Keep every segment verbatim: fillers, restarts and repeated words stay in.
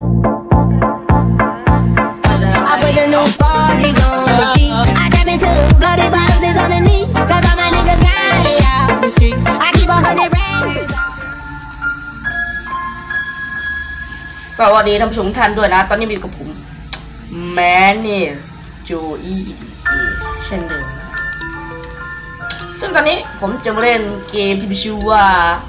I put the new foggies on the G. I tap into the bloody bottles is on the knee. Cause all my niggas got it out the street. I keep a hundred rings. สวัสดีท่านผู้ชมท่านด้วยนะตอนนี้มีกับผมแมนนี่โจอี้ดีเคเช่นเดิมนะซึ่งตอนนี้ผมจะมาเล่นเกมที่มีชื่อว่า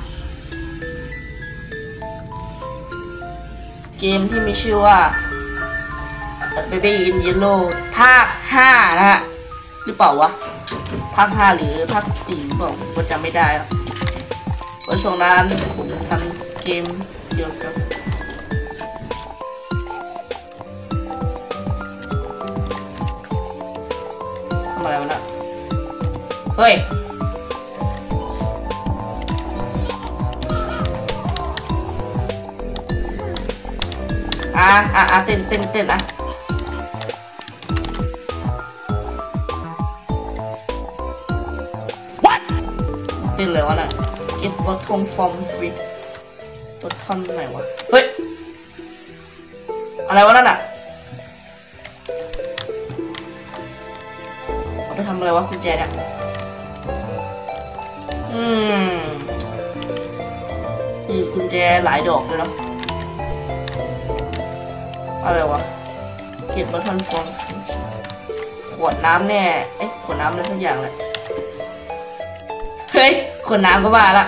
เกมที่มีชื่อว่า Baby in Yellow ภาคห้านะฮะหรือเปล่าวะภาคห้าหรือภาคสี่หรือเปล่าผมจำไม่ได้แล้วเพราะช่วงนั้นผมทำเกมเกี่ยวกับทำอะไรวะน่ะเฮ้ยอ่ะอ่ะอ่ะเต้นเต้นเต้นอ่ะเต้นเลยวะน่ะ Get bottom from free ตัวท่อนไหนวะเฮ้ยอะไรวะนั่นอ่ะเอาไปทำอะไรวะคุณแจเนี่ยอืมนี่กุญแจหลายดอกเลยเนาะอะไรวะเก็บบัตรฟอนขวดน้ำแน่เอ๊ะขวดน้ำอะไรสักอย่างเลยเฮ้ยขวดน้ำก็มาละ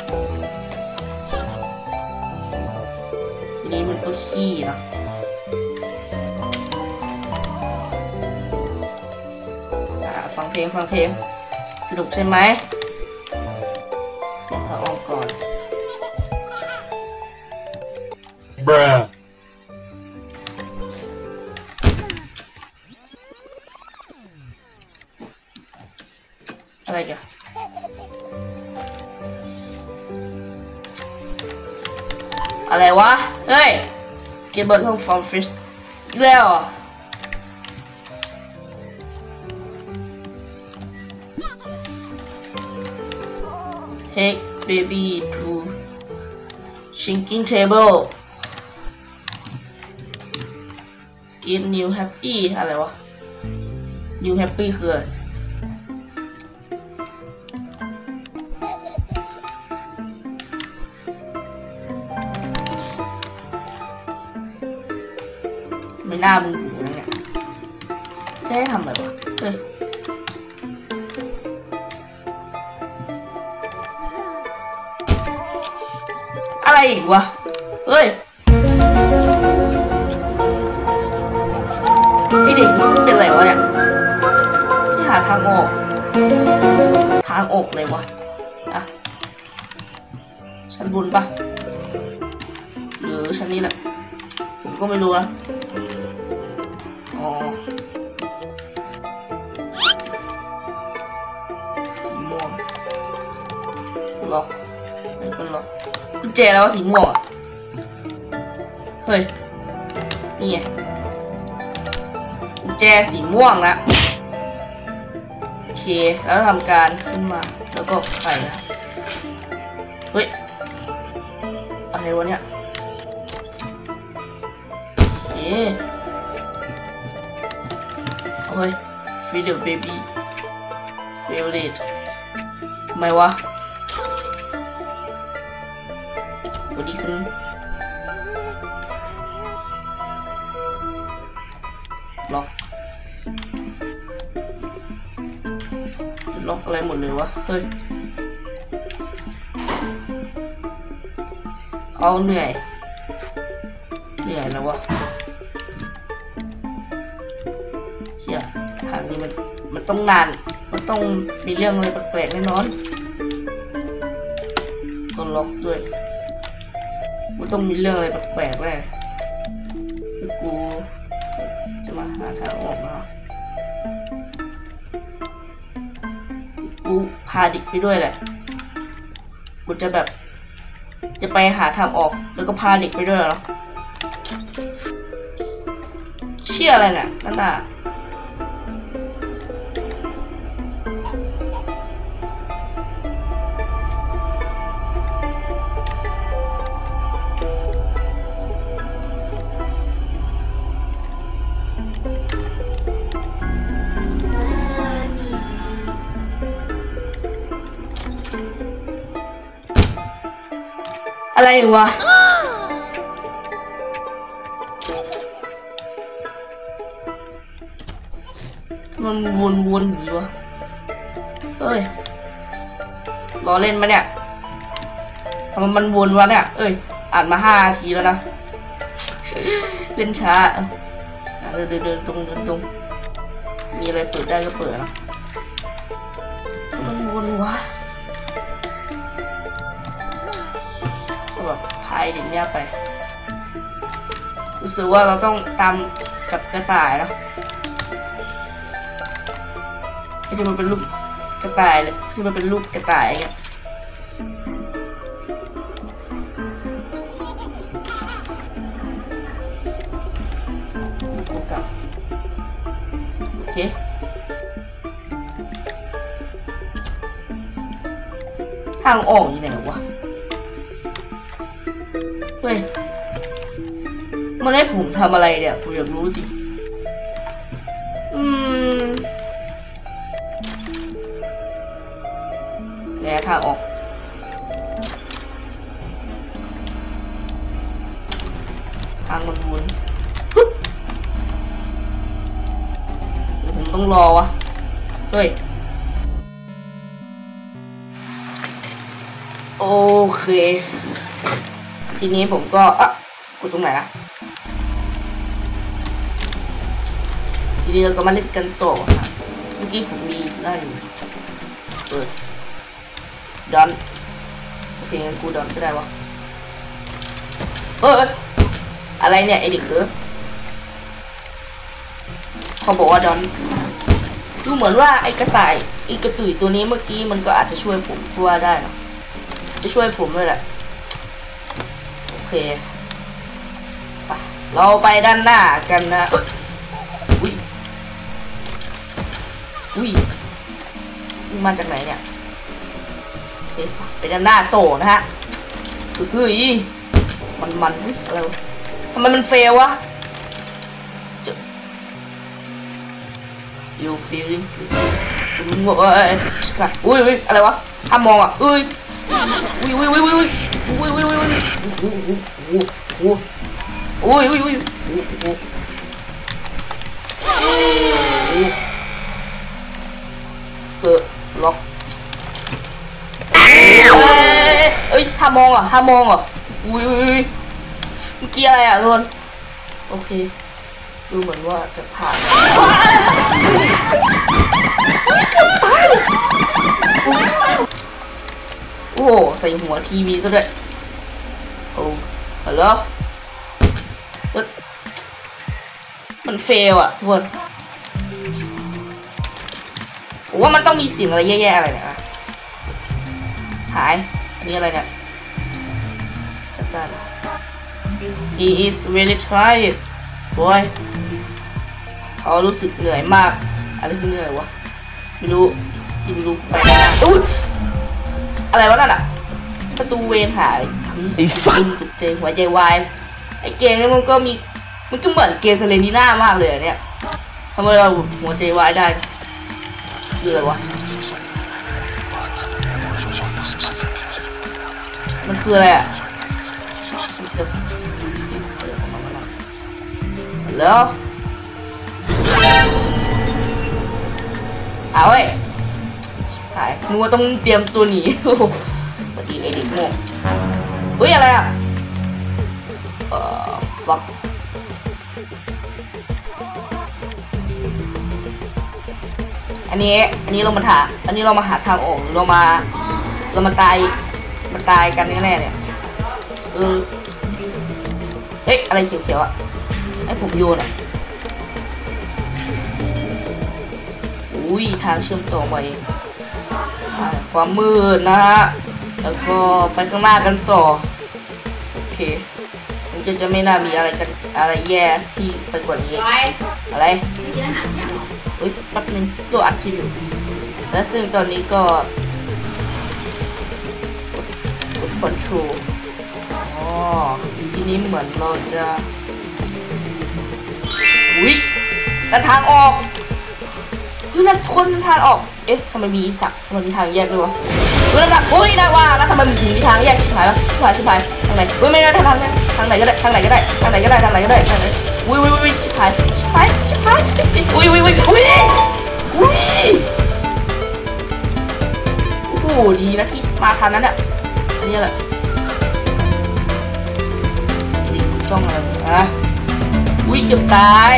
ทีนี้มันก็ขี้เนาะฟังเพลงฟังเพลงสนุกใช่ไหมเดี๋ยวพาออกก่อนBruhอะไรกันอะไรวะเฮ้ยเก็บบนห้องฟอร์มฟิชอีกแล้วTake baby to sinking table Get new happy อะไรวะ new happy คืออะไรไม่น่ามึงหูนะเนี่ยจะให้ทำอะไรวะเฮ้ยอะไรอีกวะเฮ้ยไอเด็กนี่เป็นอะไรวะเนี่ยที่หาทางออกทางออกเลยวะอ่ะชั้นบนปะหรือชั้นนี้แหละผมก็ไม่รู้นะอ๋อสีม่วงล็อกไม่เป็นล็อกกุญแจแล้วสีม่วงอ่ะเฮ้ยนี่ไงกุญแจสีม่วงนะโอเคแล้วทำการขึ้นมาแล้วก็ไขนะเฮ้ยอะไรวะเนี่ยโอเคเฮ้ย feed the baby feel it ทำไมวะวันนี้ขึ้นล็อกล็อกอะไรหมดเลยวะเฮ้ยเขาเหนื่อยเหนื่อยแล้ววะเฮียทางนี้มันมันต้องนานมันต้องมีเรื่องอะไรแปลกๆแน่นอนก็ล็อกด้วยมันต้องมีเรื่องอะไรแปลกๆแน่กูจะมาหาทางออกนะกูพาดิกไปด้วยแหละกูจะแบบจะไปหาทางออกแล้วก็พาเด็กไปด้วยเหรอเชื่ออะไรเนี่ยนั่นน่ะอะไรวะมันวนๆอยู่วะเฮ้ยรอเล่นมาเนี่ยทำไมมันวนวะเนี่ยเอ้ยอ่านมาห้านาทีแล้วนะเล่นช้าเดินเดินเดินตรงเดินตรงมีอะไรเปิดได้ก็เปิดนะมันวนวะก็แบบพายเด่นเนี่ยไปรู้สึกว่าเราต้องตามกับกระต่ายนะไม่ใช่มันเป็นรูปกระต่ายเลยที่มันเป็นรูปกระต่ายเงี้ยโอเคทางออกอยู่ไหนวะเฮ้ยมันให้ผมทำอะไรเนี่ยผมอยากรู้จริงอืมเนี่ยทางออกทางมันวนเดี๋ยวผมต้องรอวะเฮ้ยโอเคทีนี้ผมก็อ่ะกดตรงไหนนะทีนี้เราก็มาเล่นกันต่อเมื่อกี้ผมมีได้อยู่เปิดดอนโอเคงั้นกูดอนก็ได้วะเอออะไรเนี่ยไอเด็กเออเขาบอกว่าดอนดูเหมือนว่าไอกระต่ายไอกระตุยตัวนี้เมื่อกี้มันก็อาจจะช่วยผมว่าได้นะจะช่วยผมด้วยแหละโอเคไปเราไปด้านหน้ากันนะอุ้ยอุ้ยมาจากไหนเนี่ยไปด้านหน้าโตนะฮะคือคือมันมันอุ้ยอะไรวะทำไมมันเฟลวะ you feeling sleep งงเอ้ยอุ้ยอุ้ยอะไรวะห้ามมองอ่ะอุ้ยอุ้ยอุ้ยอุ้ยอุ้ยอุ้ยอุ้ยอุ้ยอุ้ยอุ้ยอุ้ยอุ้ยอุ้ยอุ้ยเกิดล็อกเอ้ยห้ามมองอ่ะห้ามมองอ่ะอุ้ยอุ้ยอุ้ยเมื่อกี้อะไรอ่ะทุกคนโอเคดูเหมือนว่าจะผ่านโอ้โหใส่หัวทีวีซะด้วยโอ้ฮัลโหลมันเฟลอ่ะทุกคนผมว่ามันต้องมีเสียงอะไรแย่ๆอะไรเนี่ยหายอันนี้อะไรเนี่ยจับได้ he is really tired boy เขารู้สึกเหนื่อยมากอะไรคือเหนื่อยวะไม่รู้ที่ไม่รู้ไปอุ้ยอะไรวะนั่นอ่ะประตูเวนหายไอ้สัตว์ตกใจหัวใจวายไอ้เกมนี้มันก็มีมันก็เหมือนเกมเซเลนีน่ามากเลยเนี่ยทำไมเราหัวใจวายได้คืออะไรวะมันคืออะไรอ่ะมันจะแล้วเอาเว้ยหายนึกว่าต้องเตรียมตัวหนีโอ้โหพอดีไอเด็กโง่เฮ้ยอะไรอ่ะเอ่อฟักอันนี้อันนี้เรามาถาอันนี้เรามาหาทางออกเรามาเรามาตายมาตายกันแน่ๆเนี่ยเออเฮ้ยอะไรเขียวๆอ่ะให้ผมโยนอ่ะอุ้ยทางเชื่อมต่อไปความมืดนะฮะแล้วก็ไปข้างหน้ากันต่อโอเคมันจะจะไม่น่ามีอะไรกันอะไรแย่ที่ไปกว่านี้อะไรอุ้ยแป๊บนึงตัวอัดคลิปอยู่และซึ่งตอนนี้ก็กดกดคอนโทรลอ๋อทีนี้เหมือนเราจะอุ้ยแล้วทางออกเฮ้ยนั่นคนทางออกเอ๊ะทำไมมีสักทำไมมีทางแยกด้วยวะเฮ้ยนั่นอุ้ยน่าว่าแล้วทำไมมีทางแยกชิบหายแล้วชิบหายชิบหายทางไหนเฮ้ยไม่ได้ทางไหนทางไหนก็ได้ทางไหนก็ได้ทางไหนก็ได้ทางไหนก็ได้ทางไหนอุ้ยอุ้ยอุ้ยชิบหายชิบหายชิบหายอุ้ยอุ้ยอุ้ยอุ้ยอุ้ยโอ้โหดีนะที่มาทันนั้นเนี่ยนี่แหละนี่จ้องอะไรอ่ะอุ้ยเกือบตาย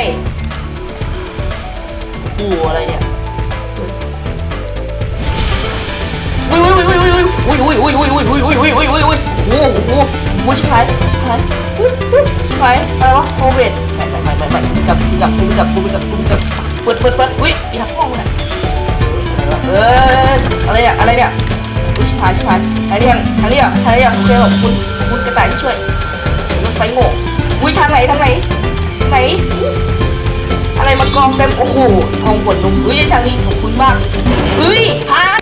โอ้โหอะไรเนี่ยอุ้ยอุ้ยอุ้ยอุ้ยอุ้ยอุ้ยอุ้ยอุ้ยอุ้ยอุ้ยอุ้ยอุ้ยอุ้ยอุ้ยโอ้โหโอ้โหโอ้ชิบหายชิบหายอุ้ยอุ้ยชิบหายอะไรวะโควิดไม่ไม่ไม่ไม่ไม่กูจับกูจับกูจับกูจับกูจับเปิดเปิดเปิดอุ้ยอีทักห้องเลยเอออะไรเนี่ยอะไรเนี่ยอุ้ยชิบหายชิบหายทางนี้ทางนี้อ่ะทางนี้อ่ะโอเคขอบคุณขอบคุณกระต่ายที่ช่วยรถไฟโง่อุ้ยทางไหนทางไหนไหนอะไรมากองเต็มโอ้โหทองขวดนมอุ้ยทางนี้ขอบคุณมากอุ้ยพา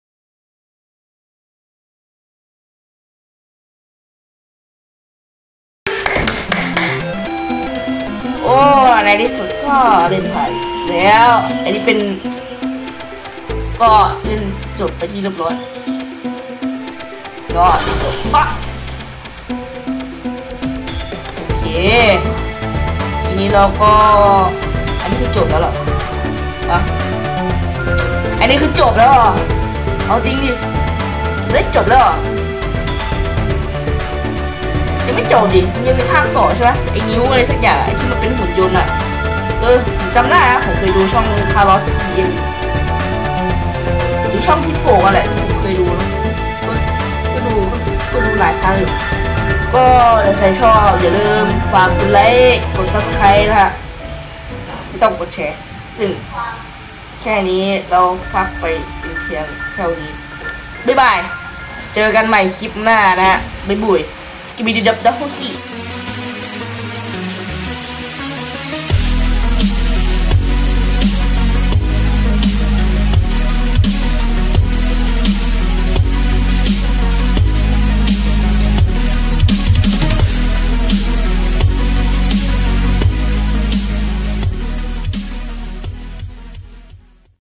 โอ้ในที่สุดก็เล่นผ่านแล้วอันนี้เป็นก็เล่นจบไปที่เรียบร้อยก็จบปะโอเคทีนี้เราก็อันนี้คือจบแล้วเหรออะอันนี้คือจบแล้วเหรอเอาจริงดิได้จบแล้วเหรอยังไม่จบดิยังมีภาคต่อใช่ไหมไอ้นิ้วอะไรสักอย่างไอ้ที่มันเป็นหุ่นยนต์อ่ะเออจำได้นะผมเคยดูช่องคาร์ลอสทีเอ็มหรือช่องพิโป้อะไรผมเคยดูก็ก็ดูก็ดูหลายครั้งอยู่ก็ถ้าใครชอบอย่าลืมฝากกดไลค์กดซับสไครต์นะฮะไม่ต้องกดแชร์ซึ่งแค่นี้เราพักไปเป็นเที่ยงแค่นี้บ๊ายบายเจอกันใหม่คลิปหน้านะฮะบ๊ายบายสกิบิดิดับดับโฮคี